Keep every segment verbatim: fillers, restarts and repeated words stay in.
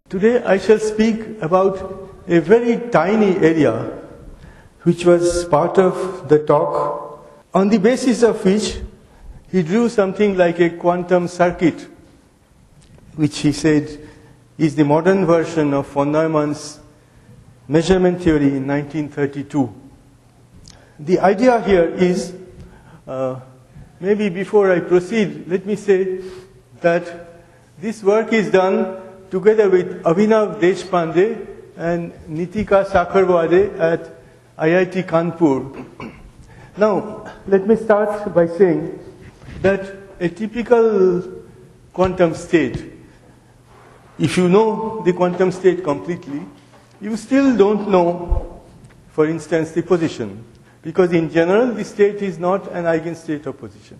Today I shall speak about a very tiny area which was part of the talk, on the basis of which he drew something like a quantum circuit, which he said is the modern version of von Neumann's measurement theory in nineteen thirty-two. The idea here is, uh, maybe before I proceed, let me say that this work is done together with Abhinav Deshpande and Nitika Sakharwade at I I T Kanpur. Now, let me start by saying that a typical quantum state, if you know the quantum state completely, you still don't know, for instance, the position. Because in general, the state is not an eigenstate of position.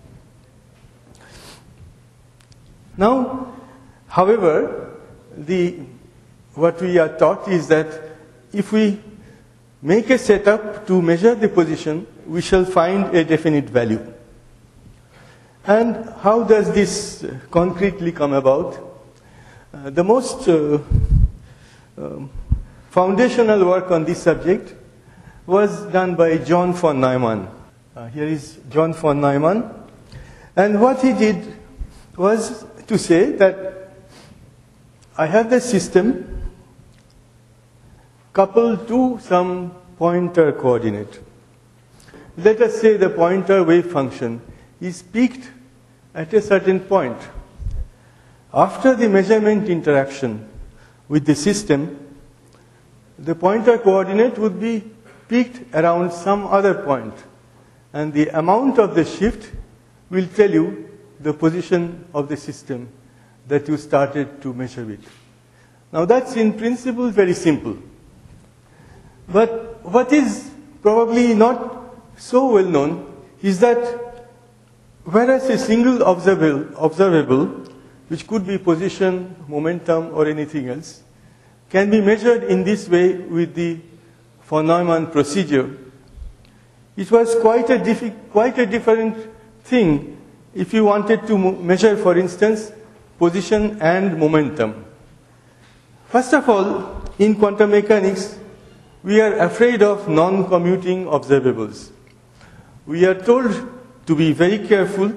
Now, however, the, what we are taught is that if we make a setup to measure the position, we shall find a definite value. And how does this concretely come about? Uh, the most uh, um, foundational work on this subject was done by John von Neumann. Uh, here is John von Neumann. And what he did was to say that I have the system coupled to some pointer coordinate. Let us say the pointer wave function is peaked at a certain point. After the measurement interaction with the system, the pointer coordinate would be peaked around some other point, and the amount of the shift will tell you the position of the system that you started to measure with. Now that's in principle very simple. But what is probably not so well known is that whereas a single observable, observable, which could be position, momentum, or anything else, can be measured in this way with the von Neumann procedure, it was quite a, diffi- quite a different thing if you wanted to mo- measure, for instance, position and momentum. First of all, in quantum mechanics, we are afraid of non-commuting observables. We are told to be very careful.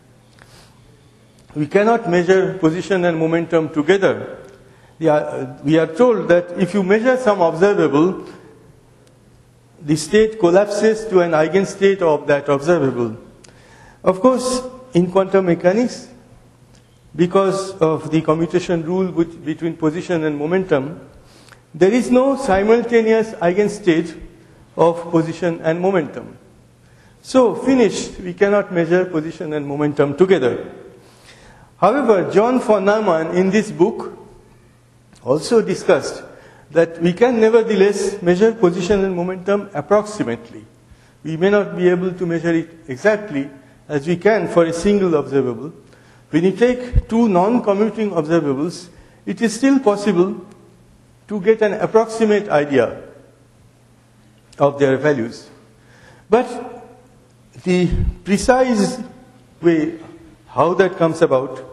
We cannot measure position and momentum together. We are, we are told that if you measure some observable, the state collapses to an eigenstate of that observable. Of course, in quantum mechanics, because of the commutation rule between position and momentum, there is no simultaneous eigenstate of position and momentum. So, finished, we cannot measure position and momentum together. However, John von Neumann in this book also discussed that we can nevertheless measure position and momentum approximately. We may not be able to measure it exactly as we can for a single observable. When you take two non-commuting observables, it is still possible to get an approximate idea of their values. But the precise way how that comes about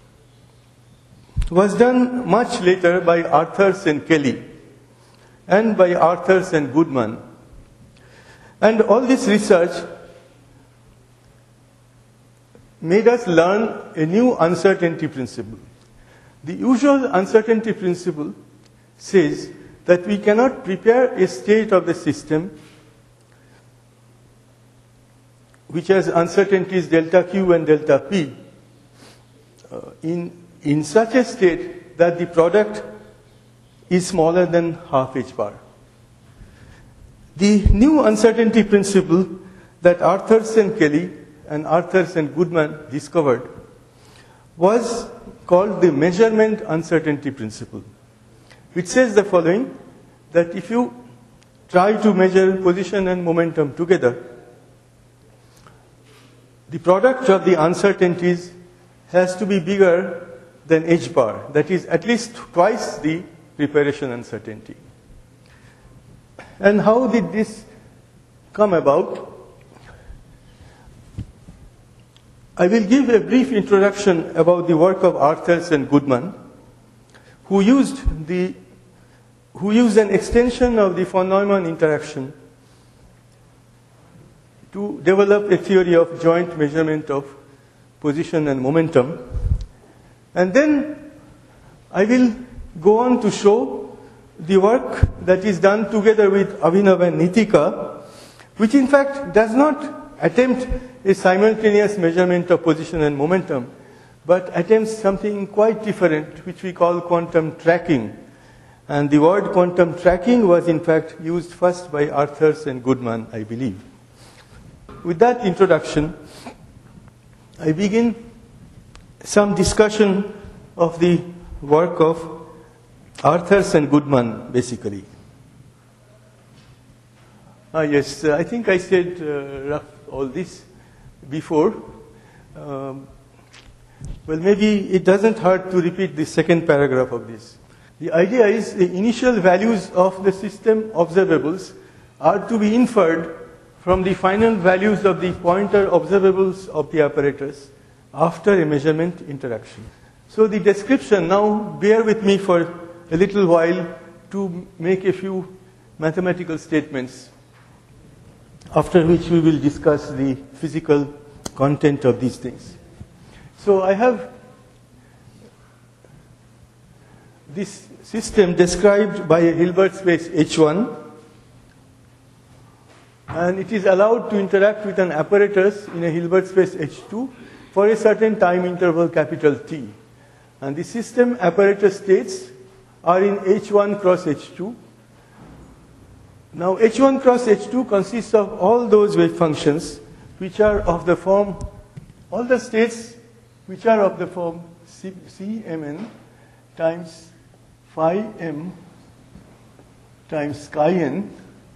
was done much later by Arthurs and Kelly and by Arthurs and Goodman. And all this research made us learn a new uncertainty principle. The usual uncertainty principle says that we cannot prepare a state of the system which has uncertainties delta Q and delta P uh, in, in such a state that the product is smaller than half h bar. The new uncertainty principle that Arthurs and Kelly and Arthurs and Goodman discovered was called the measurement uncertainty principle, which says the following, that if you try to measure position and momentum together, the product of the uncertainties has to be bigger than h bar, that is at least twice the preparation uncertainty. And how did this come about? I will give a brief introduction about the work of Arthurs and Goodman, who used the who used an extension of the von Neumann interaction to develop a theory of joint measurement of position and momentum. And then I will go on to show the work that is done together with Abhinav and Nitika, which in fact does not attempt a simultaneous measurement of position and momentum, but attempts something quite different, which we call quantum tracking. And the word quantum tracking was in fact used first by Arthurs and Goodman, I believe. With that introduction, I begin some discussion of the work of Arthurs and Goodman, basically. Ah, yes, uh, I think I said uh, rough all this before. Um, well, maybe it doesn't hurt to repeat the second paragraph of this. The idea is the initial values of the system observables are to be inferred from the final values of the pointer observables of the apparatus after a measurement interaction. So the description, now bear with me for a little while to make a few mathematical statements, after which we will discuss the physical content of these things. So I have this system described by a Hilbert space H one, and it is allowed to interact with an apparatus in a Hilbert space H two for a certain time interval capital T. And the system apparatus states are in H one cross H two. Now H one cross H two consists of all those wave functions which are of the form, all the states which are of the form C, Cmn times phi m times chi n.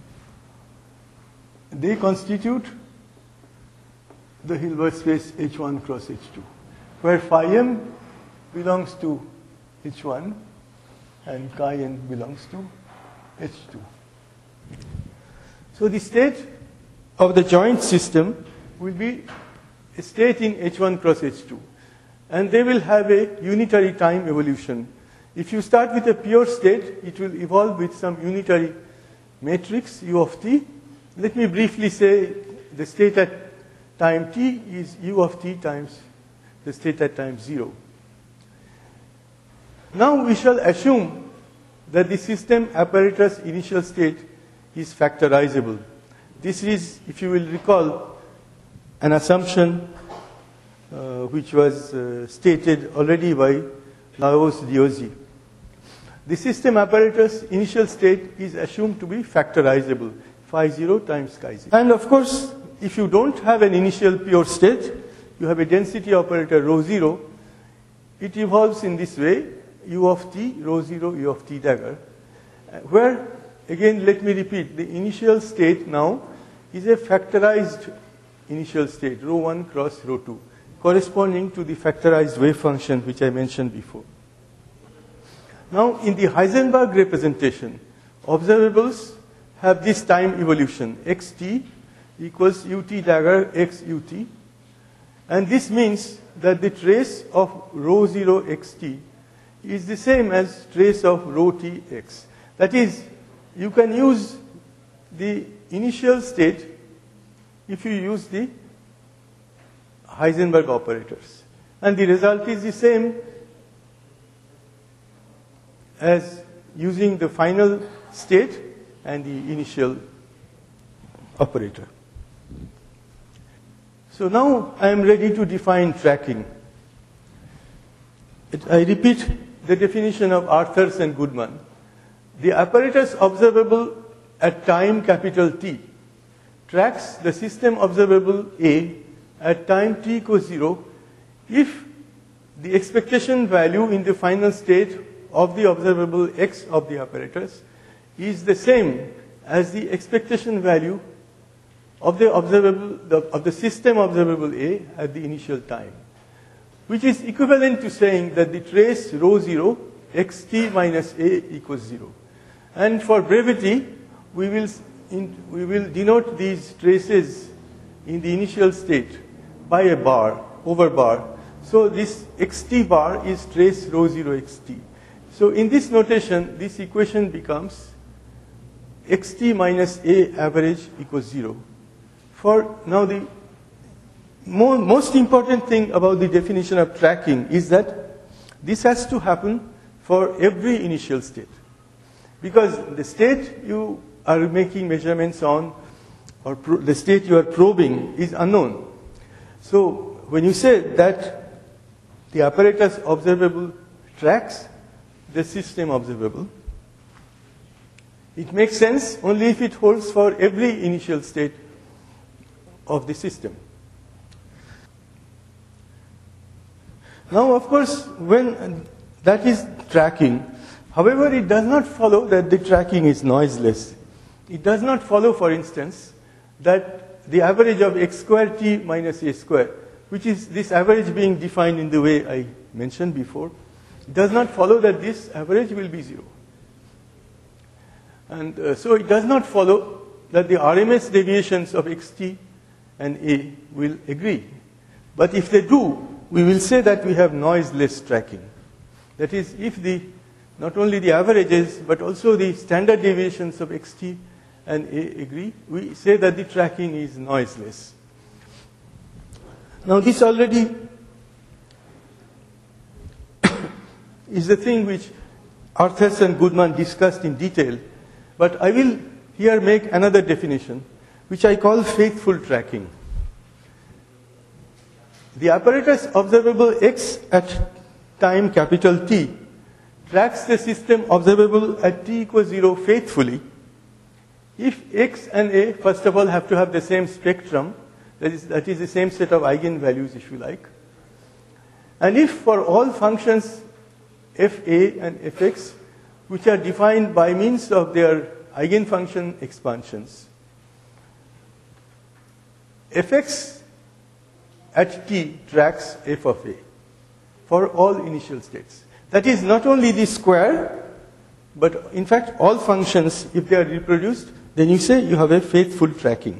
They constitute the Hilbert space H one cross H two, where phi m belongs to H one and chi n belongs to H two. So the state of the joint system will be a state in H one cross H two, and they will have a unitary time evolution. If you start with a pure state, it will evolve with some unitary matrix U of t. Let me briefly say the state at time t is U of t times the state at time zero. Now we shall assume that the system apparatus initial state is factorizable. This is, if you will recall, an assumption uh, which was uh, stated already by Laos-Diosy. The system apparatus initial state is assumed to be factorizable, phi zero times chi zero. And of course, if you don't have an initial pure state, you have a density operator rho zero, it evolves in this way, U of t, rho zero, U of t dagger, where, again, let me repeat, the initial state now is a factorized initial state, rho one cross rho two, corresponding to the factorized wave function which I mentioned before. Now, in the Heisenberg representation, observables have this time evolution, xt equals ut dagger x ut, and this means that the trace of rho zero xt is the same as trace of rho t x. That is, you can use the initial state if you use the Heisenberg operators, and the result is the same as using the final state and the initial operator. So now I am ready to define tracking. It, I repeat the definition of Arthurs and Goodman. The apparatus observable at time capital T tracks the system observable A at time t equals zero if the expectation value in the final state of the observable x of the apparatus is the same as the expectation value of the observable the, of the system observable A at the initial time, which is equivalent to saying that the trace rho zero xt minus A equals zero. And for brevity, we will in, we will denote these traces in the initial state by a bar, over bar. So this xt bar is trace rho zero xt. So in this notation, this equation becomes xt minus a average equals zero. For now, the more, most important thing about the definition of tracking is that this has to happen for every initial state. Because the state you are making measurements on, or pro the state you are probing, is unknown. So when you say that the apparatus observable tracks the system observable, it makes sense only if it holds for every initial state of the system. Now, of course, when that is tracking, however, it does not follow that the tracking is noiseless. It does not follow, for instance, that the average of x squared t minus a squared, which is this average being defined in the way I mentioned before, does not follow that this average will be zero. And uh, so it does not follow that the R M S deviations of xt and a will agree. But if they do, we will say that we have noiseless tracking. That is, if the not only the averages, but also the standard deviations of xt and a agree, we say that the tracking is noiseless. Now, this already is the thing which Arthurs and Goodman discussed in detail, but I will here make another definition, which I call faithful tracking. The apparatus observable x at time capital T tracks the system observable at t equals zero faithfully if x and a, first of all, have to have the same spectrum, that is, that is the same set of eigenvalues, if you like, and if for all functions fa and fx, which are defined by means of their eigenfunction expansions, fx at t tracks f of a for all initial states. That is not only the square, but in fact all functions, if they are reproduced, then you say you have a faithful tracking.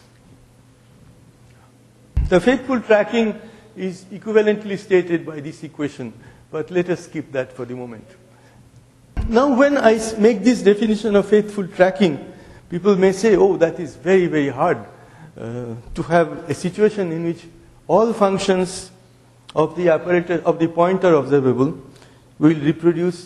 The faithful tracking is equivalently stated by this equation, but let us skip that for the moment. Now, when I make this definition of faithful tracking, people may say, oh, that is very, very hard uh, to have a situation in which all functions of the apparatus of the pointer observable will reproduce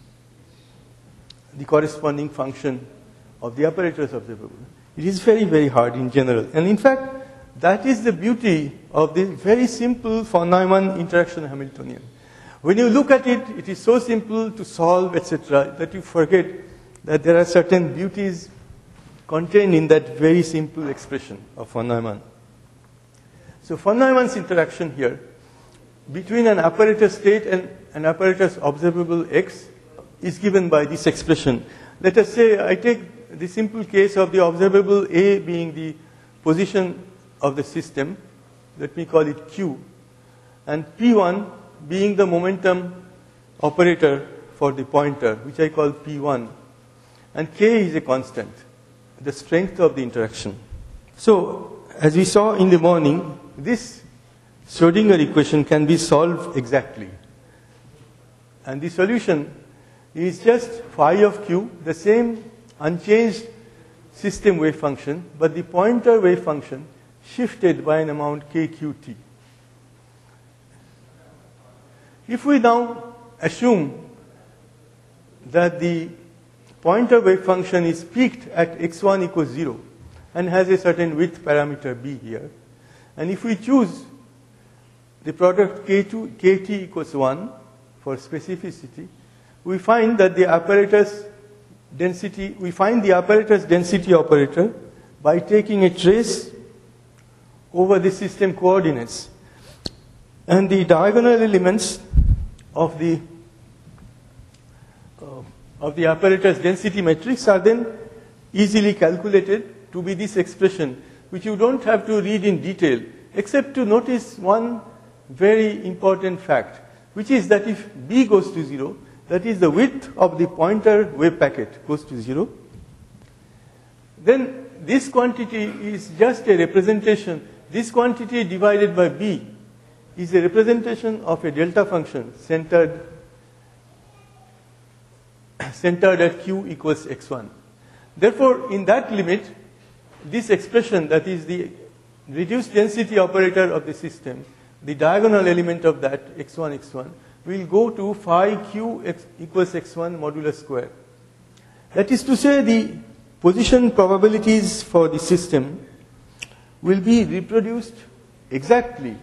the corresponding function of the apparatus observable. It is very, very hard in general. And in fact, that is the beauty of the very simple von Neumann interaction Hamiltonian. When you look at it, it is so simple to solve, et cetera, that you forget that there are certain beauties contained in that very simple expression of von Neumann. So von Neumann's interaction here between an apparatus state and an apparatus observable x is given by this expression. Let us say I take the simple case of the observable A being the position of the system, let me call it Q, and P one being the momentum operator for the pointer, which I call P one, and K is a constant, the strength of the interaction. So, as we saw in the morning, this Schrodinger equation can be solved exactly. And the solution is just phi of q, the same unchanged system wave function, but the pointer wave function shifted by an amount k q t. If we now assume that the pointer wave function is peaked at x one equals zero and has a certain width parameter b here, and if we choose the product k two, kt equals one for specificity, we find that the apparatus density, we find the apparatus density operator by taking a trace over the system coordinates. And the diagonal elements of the uh, of the apparatus density matrix are then easily calculated to be this expression, which you don't have to read in detail, except to notice one very important fact, which is that if b goes to zero, that is the width of the pointer wave packet goes to zero, then this quantity is just a representation. This quantity divided by b is a representation of a delta function centered centered at q equals x one. Therefore, in that limit, this expression, that is the reduced density operator of the system, the diagonal element of that, x one, x one, will go to phi q x equals x one modulo square. That is to say, the position probabilities for the system will be reproduced exactly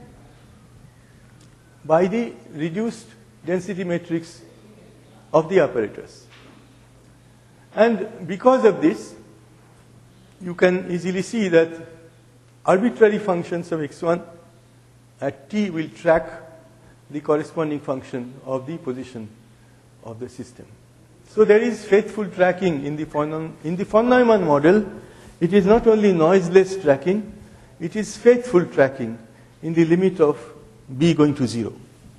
by the reduced density matrix of the apparatus. And because of this, you can easily see that arbitrary functions of x one at t will track the corresponding function of the position of the system. So there is faithful tracking in the von, in the von Neumann model. It is not only noiseless tracking, it is faithful tracking in the limit of b going to zero.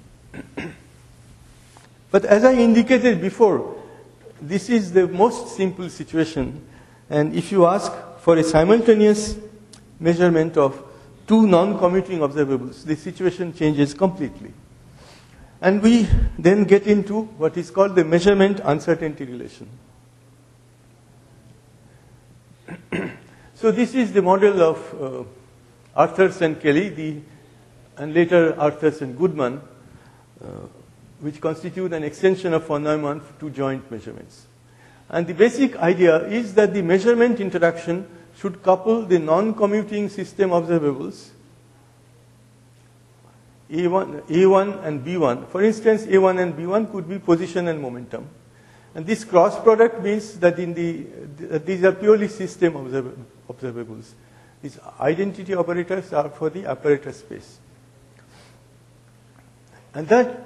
But as I indicated before, this is the most simple situation, and if you ask for a simultaneous measurement of two non-commuting observables, the situation changes completely. And we then get into what is called the measurement uncertainty relation. So this is the model of uh, Arthurs and Kelly, the, and later Arthurs and Goodman, uh, which constitute an extension of von Neumann to joint measurements. And the basic idea is that the measurement interaction should couple the non-commuting system observables A one, A one and B one. For instance, A one and B one could be position and momentum. And this cross product means that in the, that these are purely system observ observables. These identity operators are for the apparatus space. And that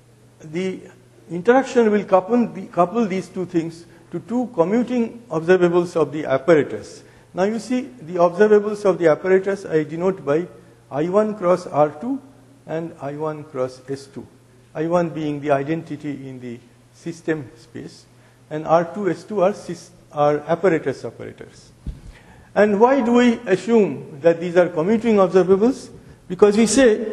the interaction will couple, the, couple these two things to two commuting observables of the apparatus. Now you see the observables of the apparatus I denote by I one cross R two and I one cross S two. I one being the identity in the system space, and R two, S two are, are apparatus operators. And why do we assume that these are commuting observables? Because we say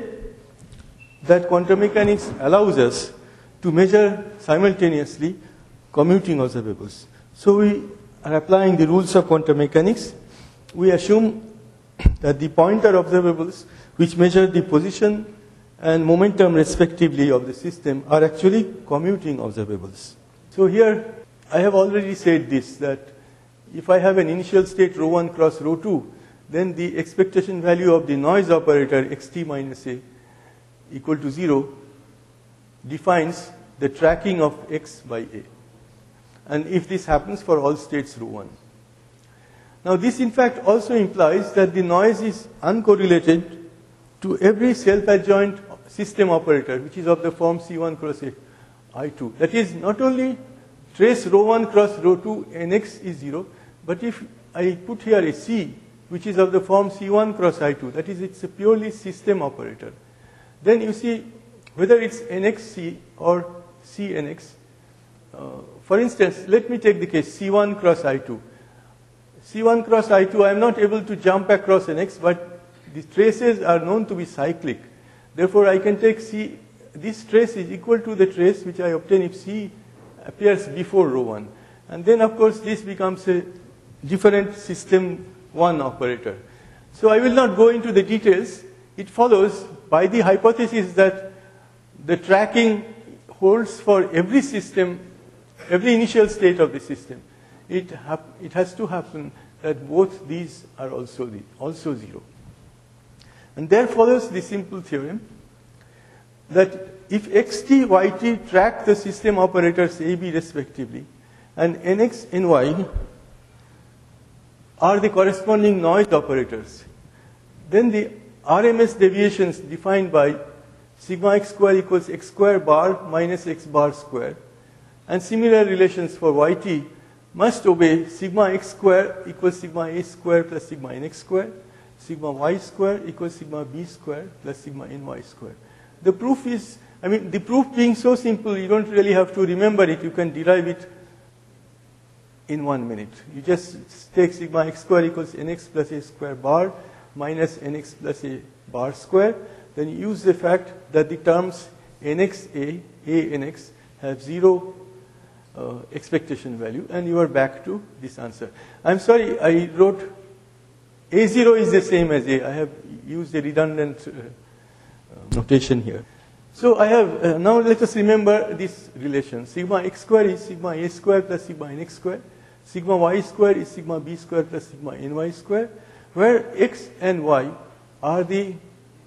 that quantum mechanics allows us to measure simultaneously commuting observables. So we are applying the rules of quantum mechanics. We assume that the pointer observables, which measure the position and momentum respectively of the system, are actually commuting observables. So here I have already said this, that if I have an initial state rho one cross rho two, then the expectation value of the noise operator xt minus a equal to zero defines the tracking of x by a. And if this happens for all states rho one. Now this in fact also implies that the noise is uncorrelated to every self-adjoint system operator, which is of the form C one cross I two. That is, not only trace rho one cross rho two nx is zero, but if I put here a C, which is of the form C one cross I two, that is, it's a purely system operator, then you see whether it's nxc or cnx. Uh, for instance, let me take the case C one cross I two. C one cross I two, I am not able to jump across nx, but the traces are known to be cyclic. Therefore, I can take C, this trace is equal to the trace which I obtain if C appears before rho one. And then, of course, this becomes a different system one operator. So I will not go into the details. It follows by the hypothesis that the tracking holds for every system, every initial state of the system. It, it has to happen that both these are also, the, also zero. And there follows the simple theorem that if xt, yt track the system operators a, b respectively, and nx, ny are the corresponding noise operators, then the R M S deviations defined by sigma x square equals x square bar minus x bar square, and similar relations for yt must obey sigma x square equals sigma a square plus sigma nx square, sigma y square equals sigma b square plus sigma ny square. The proof is, I mean, the proof being so simple, you don't really have to remember it. You can derive it in one minute. You just take sigma x square equals nx plus a square bar minus nx plus a bar square. Then you use the fact that the terms nxa, a nx have zero uh, expectation value, and you are back to this answer. I'm sorry, I wrote A zero is the same as A. I have used a redundant uh, uh, notation here. So I have, uh, now let us remember this relation. Sigma x square is sigma a square plus sigma nx square. Sigma y square is sigma b square plus sigma ny square, where x and y are the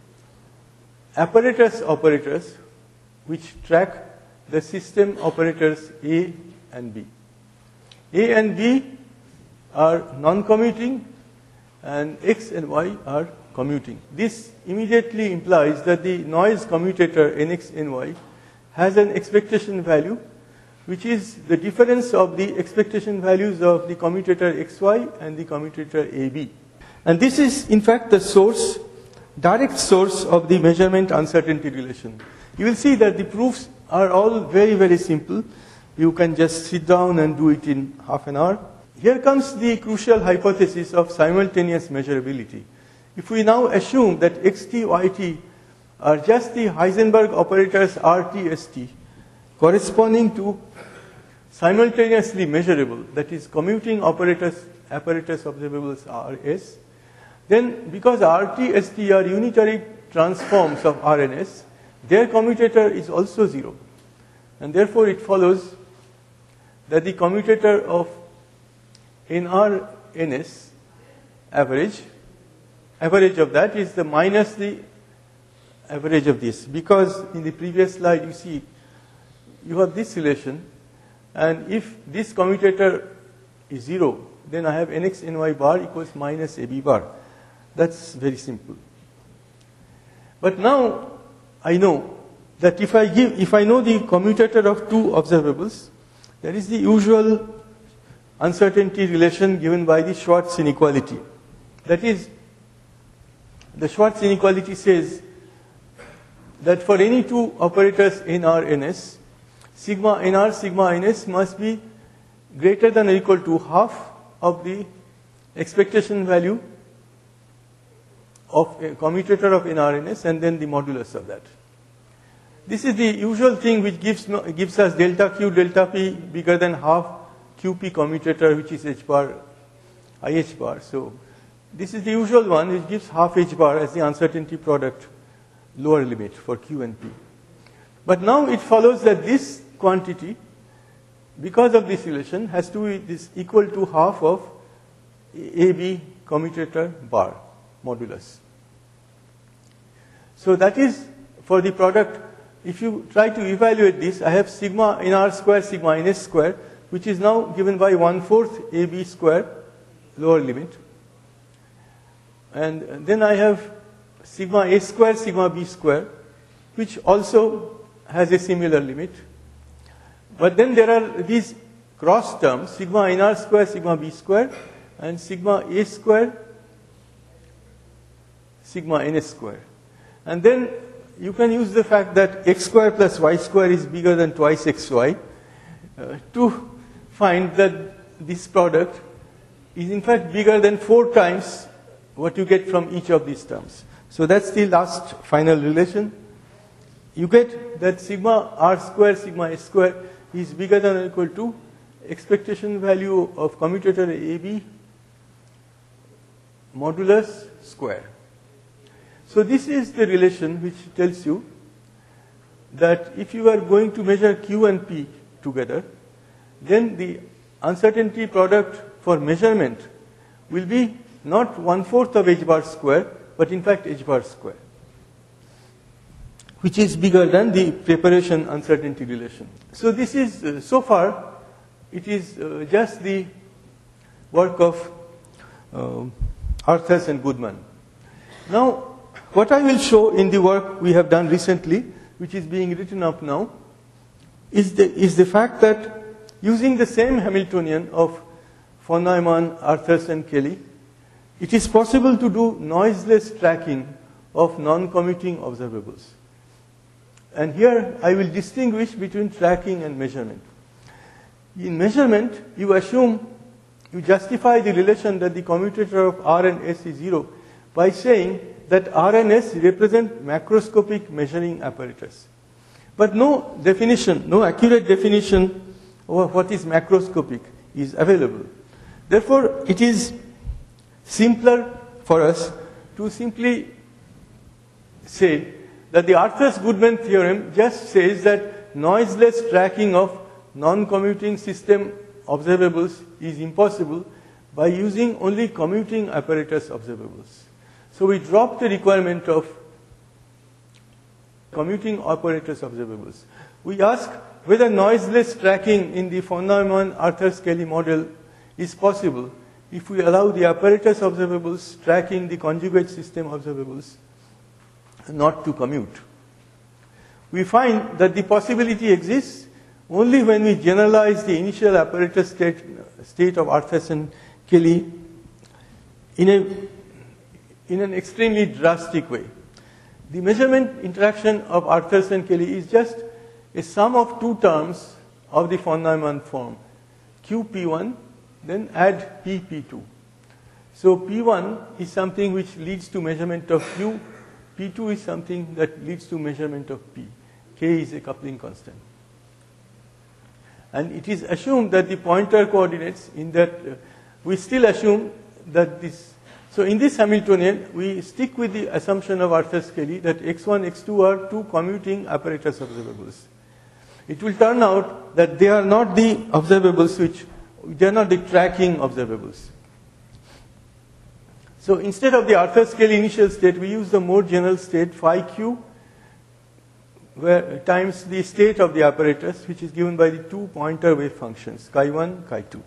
apparatus operators which track the system operators A and B. A and B are non-commuting, and x and y are commuting. This immediately implies that the noise commutator nx, ny has an expectation value which is the difference of the expectation values of the commutator xy and the commutator A B. And this is in fact the source, direct source of the measurement uncertainty relation. You will see that the proofs are all very, very simple. You can just sit down and do it in half an hour. Here comes the crucial hypothesis of simultaneous measurability. If we now assume that xt, yt are just the Heisenberg operators rt, st, corresponding to simultaneously measurable, that is commuting operators, apparatus observables rs, then because rt, st are unitary transforms of rns, their commutator is also zero. And therefore it follows that the commutator of nr, ns, average, average of that is the minus the average of this. Because in the previous slide you see, you have this relation, and if this commutator is zero, then I have nx, ny bar equals minus ab bar. That's very simple. But now I know that if I give, if I know the commutator of two observables, there is the usual uncertainty relation given by the Schwartz inequality. That is, the Schwartz inequality says that for any two operators nr, ns, sigma nr, sigma ns must be greater than or equal to half of the expectation value of a commutator of nr, ns, and then the modulus of that. This is the usual thing which gives, gives us delta q, delta p bigger than half qp commutator, which is h bar, ih bar. So this is the usual one which gives half h bar as the uncertainty product lower limit for q and p. But now it follows that this quantity, because of this relation, has to be this equal to half of ab commutator bar modulus. So that is for the product. If you try to evaluate this, I have sigma nr square, sigma ns square, which is now given by one fourth ab square lower limit. And then I have sigma a square, sigma b square, which also has a similar limit. But then there are these cross terms, sigma nr square, sigma b square, and sigma a square, sigma ns square. And then you can use the fact that x square plus y square is bigger than twice xy uh, to find that this product is in fact bigger than four times what you get from each of these terms. So that's the last final relation. You get that sigma r square, sigma s square is bigger than or equal to expectation value of commutator A B modulus square. So this is the relation which tells you that if you are going to measure Q and P together, then the uncertainty product for measurement will be not one-fourth of h bar square, but in fact h bar square, which is bigger than the preparation uncertainty relation. So this is, uh, so far, it is uh, just the work of uh, Arthurs and Goodman. Now, what I will show in the work we have done recently, which is being written up now, is the, is the fact that using the same Hamiltonian of von Neumann, Arthurs and Kelly, it is possible to do noiseless tracking of non-commuting observables. And here I will distinguish between tracking and measurement. In measurement, you assume, you justify the relation that the commutator of R and S is zero by saying that R and S represent macroscopic measuring apparatus. But no definition, no accurate definition or what is macroscopic is available. Therefore, it is simpler for us to simply say that the Arthur-Goodman theorem just says that noiseless tracking of non-commuting system observables is impossible by using only commuting apparatus observables. So we drop the requirement of commuting apparatus observables. We ask whether noiseless tracking in the von Neumann Arthur-Scaly model is possible if we allow the apparatus observables tracking the conjugate system observables not to commute. We find that the possibility exists only when we generalize the initial apparatus state, state of Arthur-Scaly in, a, in an extremely drastic way. The measurement interaction of Arthur-Scaly is just a sum of two terms of the von Neumann form, Q P one, then add P P two. So P one is something which leads to measurement of Q, P two is something that leads to measurement of P. K is a coupling constant. And it is assumed that the pointer coordinates in that, uh, we still assume that this, so in this Hamiltonian, we stick with the assumption of Arthur-Scaly that x one, x two are two commuting apparatus observables. It will turn out that they are not the observables which, they are not the tracking observables. So instead of the Arthur-Scaly initial state, we use the more general state phi q, where times the state of the apparatus, which is given by the two pointer wave functions, chi one, chi two.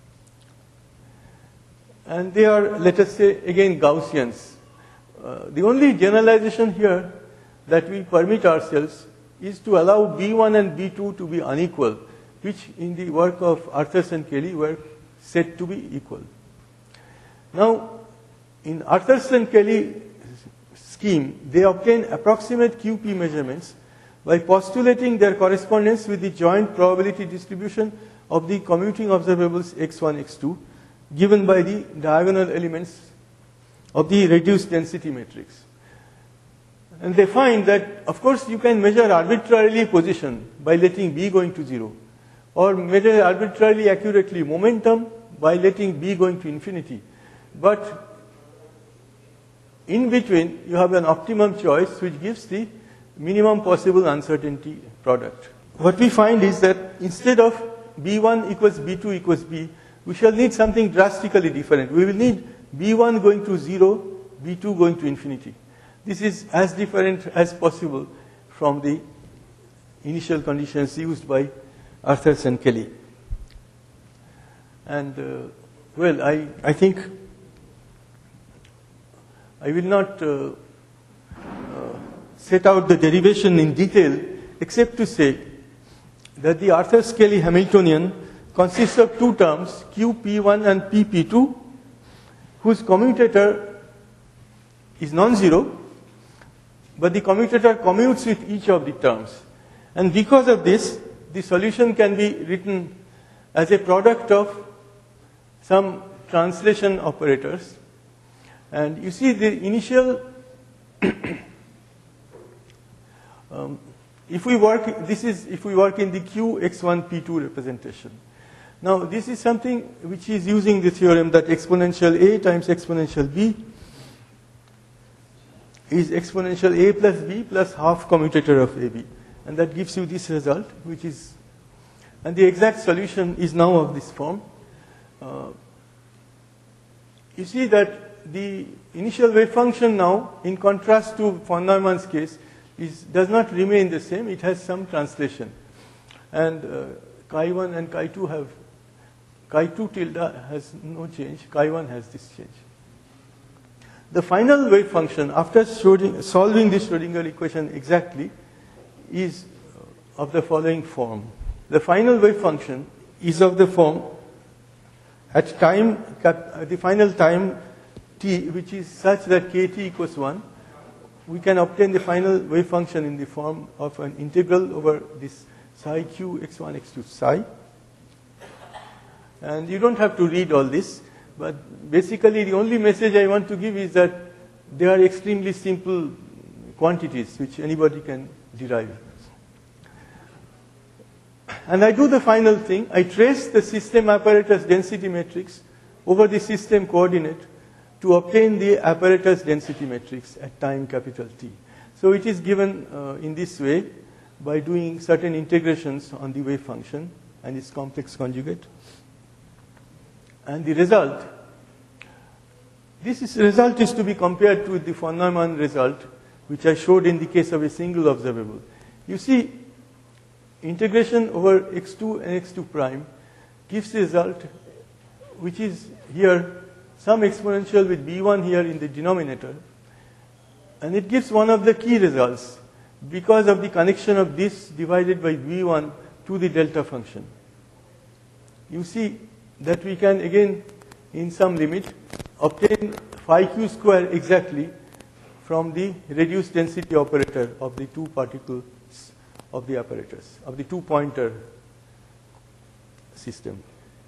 And they are, let us say, again Gaussians. Uh, the only generalization here that we permit ourselves is to allow B one and B two to be unequal, which in the work of Arthur-Scaly were said to be equal. Now, in Arthur-Scaly scheme, they obtain approximate Q P measurements by postulating their correspondence with the joint probability distribution of the commuting observables x one, x two, given by the diagonal elements of the reduced density matrix. And they find that, of course, you can measure arbitrarily position by letting B going to zero, or measure arbitrarily accurately momentum by letting B going to infinity. But in between, you have an optimum choice which gives the minimum possible uncertainty product. What we find is that instead of B one equals B two equals B, we shall need something drastically different. We will need B one going to zero, B two going to infinity. This is as different as possible from the initial conditions used by Arthur-Scaly. And, uh, well, I, I think I will not uh, uh, set out the derivation in detail, except to say that the Arthur-Scaly Hamiltonian consists of two terms, Q P one and P P two, whose commutator is non-zero, but the commutator commutes with each of the terms. And because of this, the solution can be written as a product of some translation operators. And you see the initial, um, if we work, this is if we work in the Q x one P two representation. Now, this is something which is using the theorem that exponential A times exponential B is exponential A plus B plus half commutator of A B. And that gives you this result, which is, and the exact solution is now of this form. Uh, you see that the initial wave function now, in contrast to von Neumann's case, is, does not remain the same. It has some translation. And uh, chi one and chi two have, chi two tilde has no change, chi one has this change. The final wave function, after solving this Schrodinger equation exactly, is of the following form. The final wave function is of the form at time, the final time t, which is such that kt equals one, we can obtain the final wave function in the form of an integral over this psi q x one x two psi. And you don't have to read all this, but basically the only message I want to give is that they are extremely simple quantities which anybody can derive. And I do the final thing. I trace the system apparatus density matrix over the system coordinate to obtain the apparatus density matrix at time capital T. So it is given uh, in this way by doing certain integrations on the wave function and its complex conjugate. And the result, this is, result is to be compared to the von Neumann result, which I showed in the case of a single observable. You see, integration over x two and x two prime gives the result, which is here some exponential with b one here in the denominator. And it gives one of the key results because of the connection of this divided by b one to the delta function. You see that we can again, in some limit, obtain phi q square exactly from the reduced density operator of the two particles of the apparatus, of the two pointer system.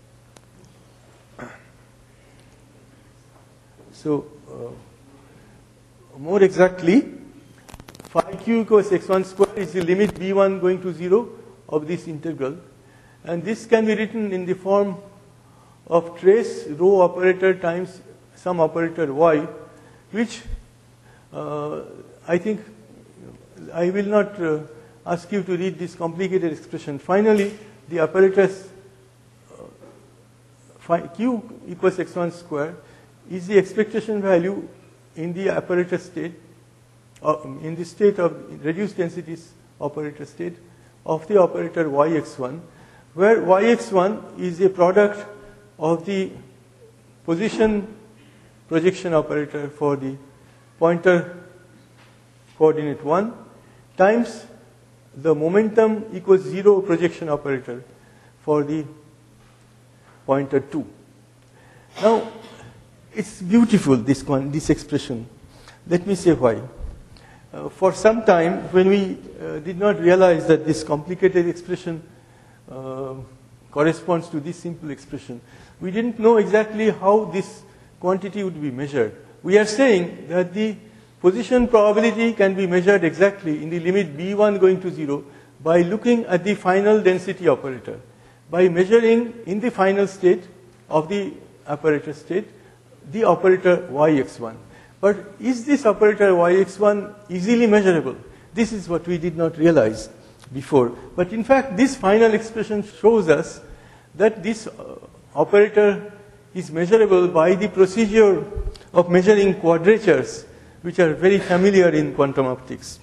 So, uh, more exactly, phi q equals x one square is the limit b one going to zero of this integral. And this can be written in the form of trace rho operator times some operator y, which uh, I think I will not uh, ask you to read this complicated expression. Finally, the apparatus uh, phi q equals x one square is the expectation value in the apparatus state, uh, in the state of reduced densities operator state of the operator y x one, where y x one is a product of the position projection operator for the pointer coordinate one times the momentum equals zero projection operator for the pointer two. Now, it's beautiful, this, one, this expression. Let me say why. Uh, for some time, when we uh, did not realize that this complicated expression uh, corresponds to this simple expression, we didn't know exactly how this quantity would be measured. We are saying that the position probability can be measured exactly in the limit b one going to zero by looking at the final density operator, by measuring in the final state of the apparatus state the operator y x one. But is this operator y x one easily measurable? This is what we did not realize before. But in fact, this final expression shows us that this uh, operator is measurable by the procedure of measuring quadratures, which are very familiar in quantum optics.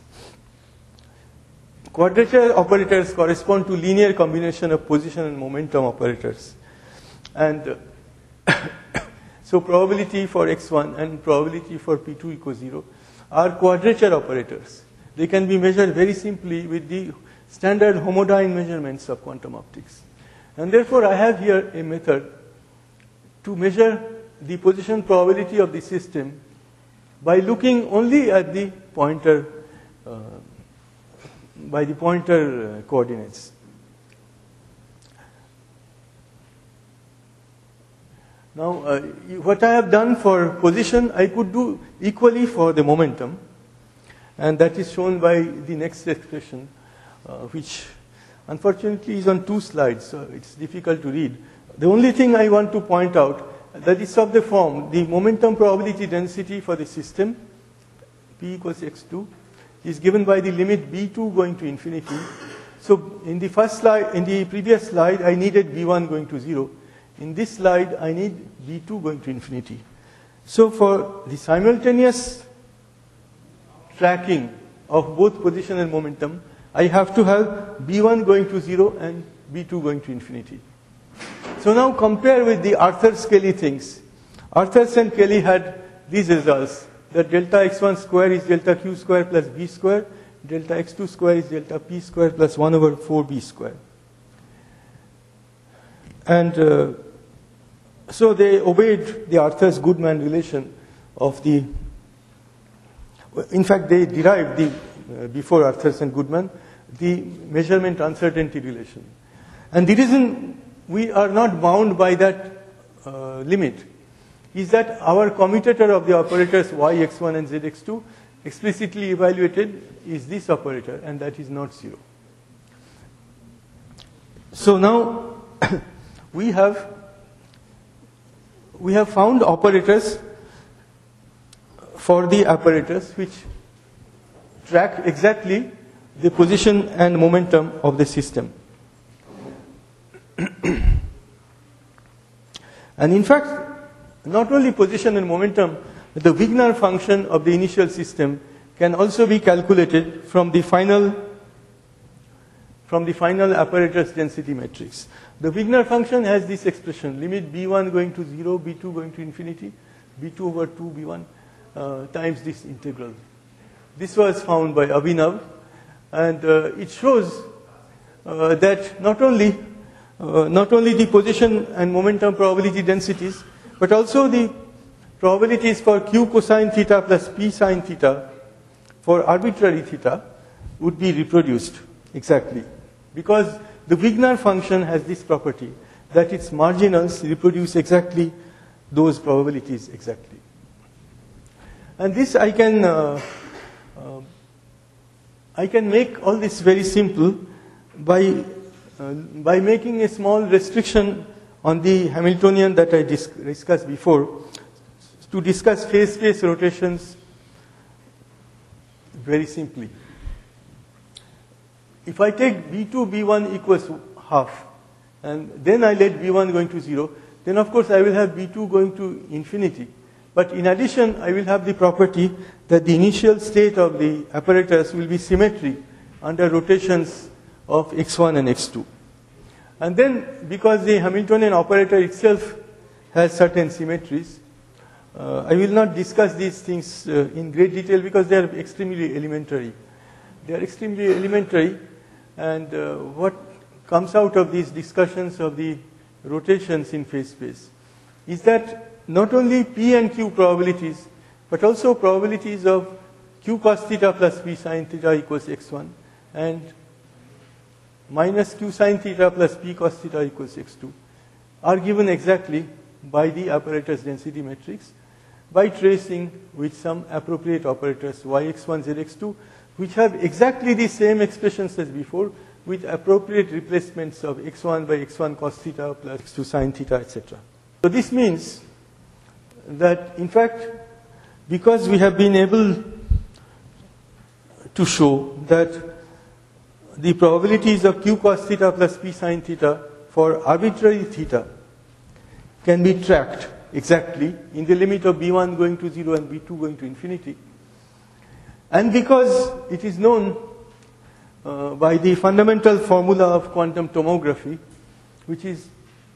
Quadrature operators correspond to linear combination of position and momentum operators. And uh, so probability for x one and probability for p two equals zero are quadrature operators. They can be measured very simply with the standard homodyne measurements of quantum optics. And therefore, I have here a method to measure the position probability of the system by looking only at the pointer, uh, by the pointer uh, coordinates. Now, uh, what I have done for position, I could do equally for the momentum, and that is shown by the next expression, uh, which unfortunately is on two slides, so it's difficult to read. The only thing I want to point out that is of the form, the momentum probability density for the system, p equals x two, is given by the limit b two going to infinity. So in the first slide, in the previous slide, I needed b one going to zero. In this slide, I need b two going to infinity. So for the simultaneous tracking of both position and momentum, I have to have b one going to zero and b two going to infinity. So now compare with the Arthur-Kelly things. Arthurs and Kelly had these results, that delta x one square is delta q square plus b square, delta x two square is delta p square plus one over four b square. And uh, so they obeyed the Arthurs-Goodman relation of the, in fact, they derived the, uh, before Arthurs and Goodman, the measurement uncertainty relation. And the reason we are not bound by that uh, limit is that our commutator of the operators y x one and z x two explicitly evaluated is this operator, and that is not zero. So now we have we have found operators for the apparatus which track exactly the position and momentum of the system. And in fact, not only position and momentum, the Wigner function of the initial system can also be calculated from the final from the final apparatus density matrix. The Wigner function has this expression, limit b one going to zero, b two going to infinity, b two over two, b one uh, times this integral. This was found by Abhinav, and uh, it shows uh, that not only uh, not only the position and momentum probability densities, but also the probabilities for q cosine theta plus p sine theta for arbitrary theta would be reproduced exactly, because the Wigner function has this property that its marginals reproduce exactly those probabilities exactly. And this I can uh, uh, I can make all this very simple by uh, by making a small restriction on the Hamiltonian that I dis discussed before to discuss phase space rotations very simply. If I take b two, b one equals half, and then I let b one going to zero, then of course I will have b two going to infinity. But in addition, I will have the property that the initial state of the apparatus will be symmetry under rotations of x one and x two. And then, because the Hamiltonian operator itself has certain symmetries, uh, I will not discuss these things uh, in great detail because they are extremely elementary. They are extremely elementary. And uh, what comes out of these discussions of the rotations in phase space is that not only p and q probabilities, but also probabilities of q cos theta plus p sine theta equals x one and minus q sine theta plus p cos theta equals x two are given exactly by the apparatus density matrix by tracing with some appropriate operators y x one, z x two, which have exactly the same expressions as before with appropriate replacements of x one by x one cos theta plus x two sine theta, et cetera. So this means that, in fact, because we have been able to show that the probabilities of q cos theta plus p sine theta for arbitrary theta can be tracked exactly in the limit of b one going to zero and b two going to infinity, and because it is known uh, by the fundamental formula of quantum tomography, which is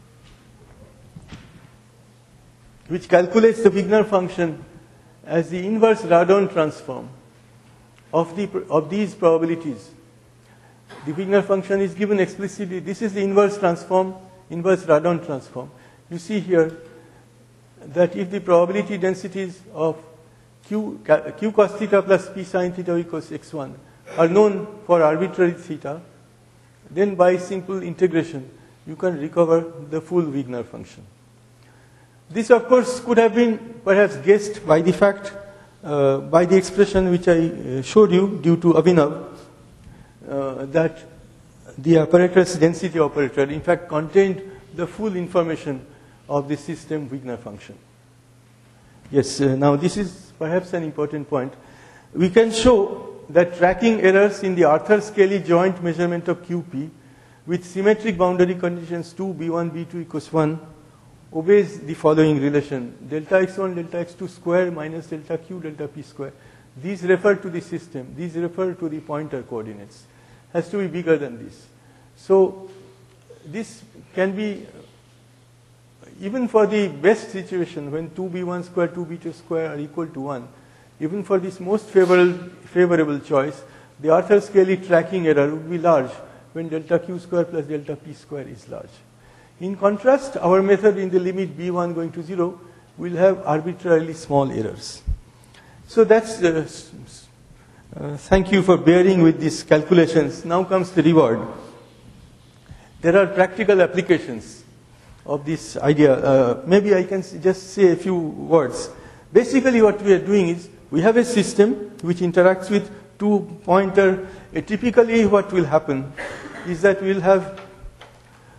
which calculates the Wigner function as the inverse Radon transform of the of these probabilities. The Wigner function is given explicitly. This is the inverse transform, inverse Radon transform. You see here that if the probability densities of q, q cos theta plus p sine theta equals x one are known for arbitrary theta, then by simple integration you can recover the full Wigner function. This, of course, could have been perhaps guessed by the fact, uh, by the expression which I uh, showed you due to Abhinav, uh, that the apparatus density operator in fact contained the full information of the system Wigner function. Yes, uh, now this is perhaps an important point. We can show that tracking errors in the Arthur-Scaly joint measurement of Q P with symmetric boundary conditions two, b one, b two equals one obeys the following relation: delta x one, delta x two square minus delta q, delta p square. These refer to the system. These refer to the pointer coordinates. Has to be bigger than this. So this can be, even for the best situation, when two b one square, two b two square are equal to one, even for this most favorable, favorable choice, the Arthur-Scaly tracking error would be large when delta q square plus delta p square is large. In contrast, our method in the limit b one going to zero will have arbitrarily small errors. So that's, uh, uh, thank you for bearing with these calculations. Now comes the reward. There are practical applications of this idea. Uh, maybe I can just say a few words. Basically what we are doing is, we have a system which interacts with two pointer. Uh, typically what will happen is that we will have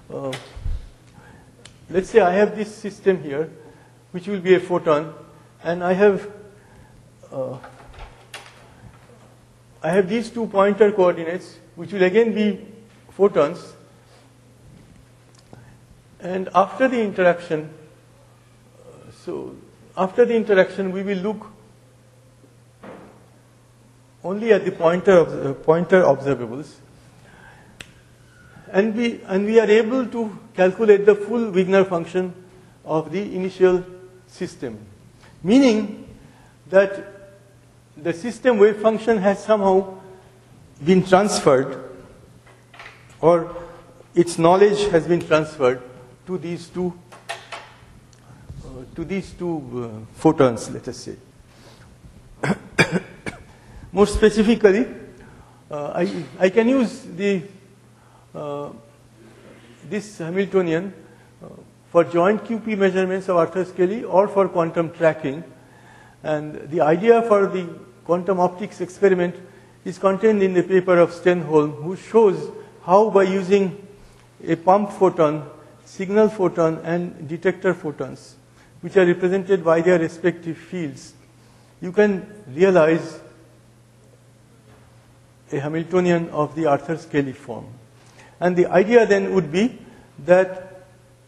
uh, let's say I have this system here, which will be a photon, and I have uh, I have these two pointer coordinates, which will again be photons. And after the interaction, uh, so after the interaction, we will look only at the pointer uh, pointer observables, and we and we are able to calculate the full Wigner function of the initial system, meaning that the system wave function has somehow been transferred, or its knowledge has been transferred to these two uh, to these two uh, photons, let us say. More specifically, uh, I, I can use the uh, this Hamiltonian uh, for joint Q P measurements of Arthur-Scaly or for quantum tracking. And the idea for the quantum optics experiment is contained in the paper of Stenholm, who shows how by using a pump photon, signal photon, and detector photons, which are represented by their respective fields, you can realize a Hamiltonian of the Arthur-Scaly form. And the idea then would be that,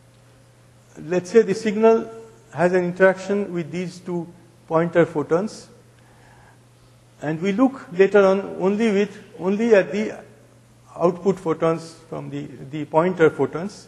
let's say the signal has an interaction with these two pointer photons, and we look later on only with only at the output photons from the, the pointer photons,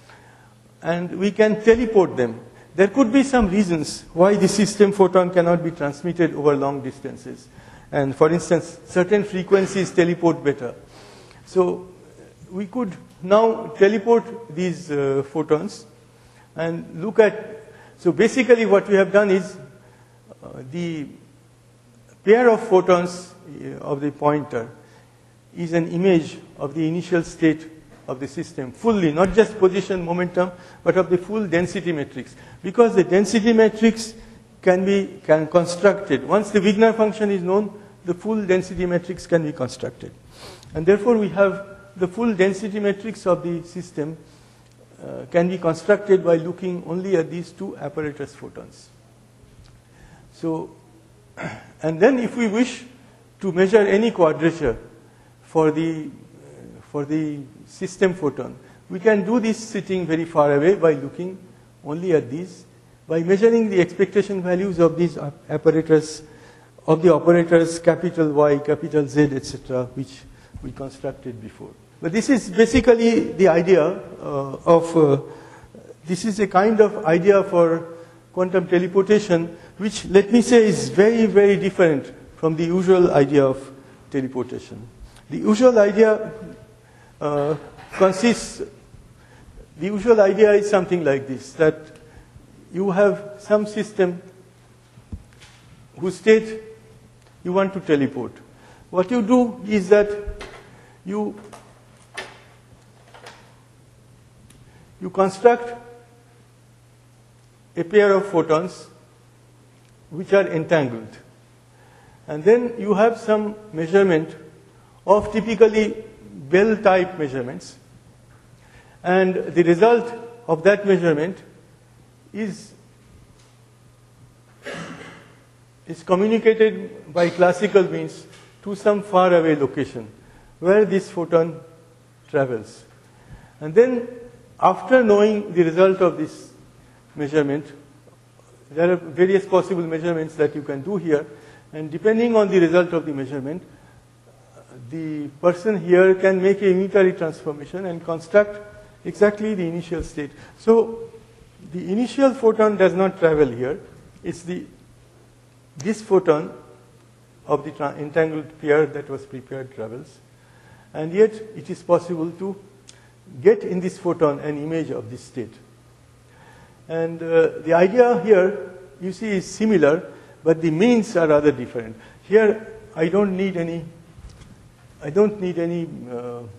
and we can teleport them. There could be some reasons why the system photon cannot be transmitted over long distances. And for instance, certain frequencies teleport better. So we could now teleport these uh, photons and look at, so basically what we have done is uh, the pair of photons uh, of the pointer is an image of the initial state of the system fully, not just position, momentum, but of the full density matrix. Because the density matrix can be can constructed. Once the Wigner function is known, the full density matrix can be constructed. And therefore we have the full density matrix of the system uh, can be constructed by looking only at these two apparatus photons. So, and then if we wish to measure any quadrature for the, uh, for the system photon, we can do this sitting very far away by looking only at these, by measuring the expectation values of these apparatus, of the operators capital Y, capital Z, et cetera, which we constructed before. But this is basically the idea uh, of, uh, this is a kind of idea for quantum teleportation, which, let me say, is very, very different from the usual idea of teleportation. The usual idea uh, consists, the usual idea is something like this, that you have some system whose state you want to teleport. What you do is that you, you construct a pair of photons which are entangled. And then you have some measurement of typically Bell type measurements. And the result of that measurement is is communicated by classical means to some faraway location where this photon travels. And then after knowing the result of this measurement, there are various possible measurements that you can do here, and depending on the result of the measurement, the person here can make a unitary transformation and construct exactly the initial state. So the initial photon does not travel here. It's the this photon of the entangled pair that was prepared travels. And yet it is possible to get in this photon an image of this state. And uh, the idea here, you see, is similar, but the means are rather different. Here I don't need any, I don't need any uh, uh,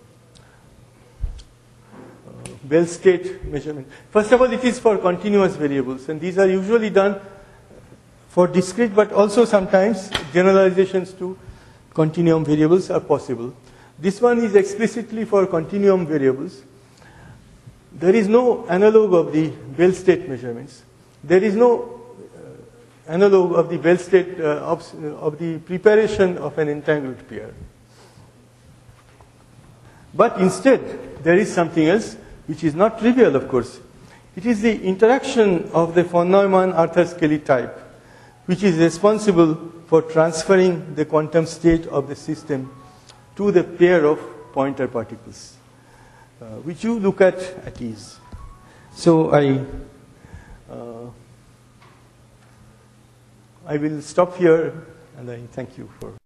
Bell state measurement. First of all, it is for continuous variables, and these are usually done for discrete, but also sometimes generalizations to continuum variables are possible. This one is explicitly for continuum variables. there is no analog of the Bell state measurements. There is no uh, analog of the Bell state uh, of, of the preparation of an entangled pair. But instead, there is something else which is not trivial, of course. It is the interaction of the von Neumann-Arthur-Scaly type, which is responsible for transferring the quantum state of the system to the pair of pointer particles, uh, which you look at at ease. So I, uh, I will stop here, and I thank you for